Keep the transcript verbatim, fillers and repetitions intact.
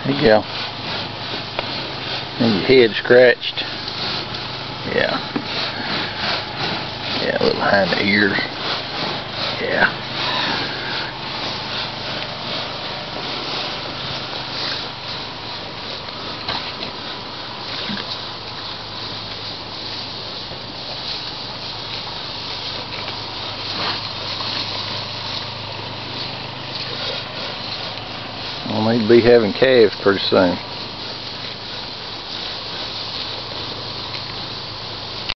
There you go. And your head scratched. Yeah. Yeah, a little behind the ears. Yeah. We'll need to be having calves pretty soon.